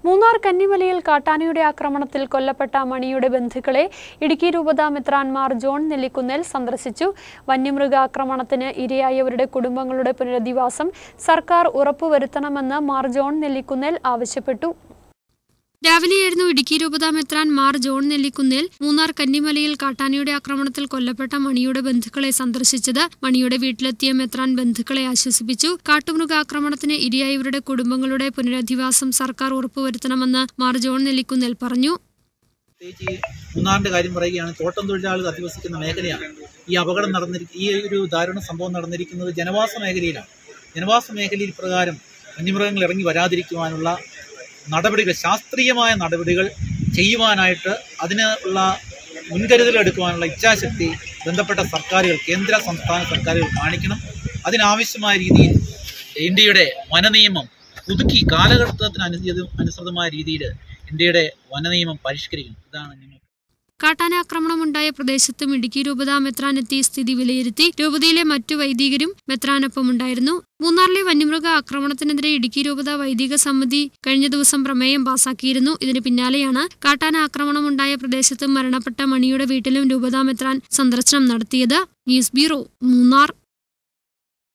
മൂന്നാർ കന്നിമലയിൽ കാട്ടാനയുടെ ആക്രമണത്തിൽ കൊല്ലപ്പെട്ട മണിയുടെ ബന്ധുക്കളെ ഇടുക്കി രൂപതാ മെത്രാൻ മാർ ജോൺ നെല്ലിക്കുന്നേൽ സന്ദർശിച്ചു. വന്യമൃഗാക്രമണത്തിന് ഇരയായവരുടെ കുടുംബങ്ങളുടെ പുനരധിവാസം സർക്കാർ ഉറപ്പുവരുത്തണമെന്ന് മാർ ജോൺ നെല്ലിക്കുന്നേൽ ആവശ്യപ്പെട്ടു. രാവിലെയായിരുന്നു ഇടുക്കി രൂപതാ മെത്രാൻ മാർ ജോൺ നെല്ലിക്കുന്നേൽ മൂന്നാർ കന്നിമലയിൽ കാട്ടാനയുടെ ആക്രമണത്തിൽ കൊല്ലപ്പെട്ട മണിയുടെ ബന്ധുക്കളെ സന്ദർശിച്ചത്. മണിയുടെ വീട്ടിലെത്തിയ മെത്രാൻ ബന്ധുക്കളെ ആശ്വസിപ്പിച്ചു. കാട്ടുമൃഗാക്രമണത്തിന് ഇരയായവരുടെ കുടുംബങ്ങളുടെ പുനരധിവാസം സർക്കാർ ഉറപ്പുവരുത്തണമെന്ന് മാർ ജോൺ നെല്ലിക്കുന്നേൽ പറഞ്ഞു. മൂന്നാറിന്റെ കാര്യം പറയുകയാണ്. തോട്ടം തൊഴിലാളികൾ അധിവസിക്കുന്ന മേഖലയാണ്. ഈ അപകടം ഈ ഒരു ദാരുണ സംഭവം നടന്നിരിക്കുന്നത് ജനവാസ മേഖലയിലാണ്. ജനവാസ മേഖലയിൽ പ്രകാരം വന്യമൃഗങ്ങൾ ഇറങ്ങി വരാതിരിക്കുവാനുള്ള നടപടികൾ, ശാസ്ത്രീയമായ നടപടികൾ ചെയ്യുവാനായിട്ട് അതിനുള്ള മുൻകരുതൽ എടുക്കുവാനുള്ള ഇച്ഛാശക്തി ബന്ധപ്പെട്ട സർക്കാരുകൾ, കേന്ദ്ര സംസ്ഥാന സർക്കാരുകൾ കാണിക്കണം. അതിനാവശ്യമായ രീതിയിൽ ഇന്ത്യയുടെ വനനിയമം പുതുക്കി കാലഘട്ടത്തിന് അനുസൃതമായ രീതിയിൽ ഇന്ത്യയുടെ വനനിയമം പരിഷ്കരിക്കണം. ഇതാണ് നിങ്ങൾ. കാട്ടാന ആക്രമണമുണ്ടായ പ്രദേശത്തും ഇടുക്കി രൂപതാ മെത്രാൻ എത്തി സ്ഥിതി വിലയിരുത്തി. രൂപതയിലെ മറ്റു വൈദികരും മെത്രാനൊപ്പമുണ്ടായിരുന്നു. മൂന്നാറിലെ വന്യമൃഗ ആക്രമണത്തിനെതിരെ ഇടുക്കി രൂപതാ വൈദിക സമിതി കഴിഞ്ഞ ദിവസം പ്രമേയം പാസാക്കിയിരുന്നു. ഇതിന് പിന്നാലെയാണ് കാട്ടാന ആക്രമണമുണ്ടായ പ്രദേശത്തും മരണപ്പെട്ട മണിയുടെ വീട്ടിലും രൂപതാ മെത്രാൻ സന്ദർശനം നടത്തിയത്. News bureau, Munnar.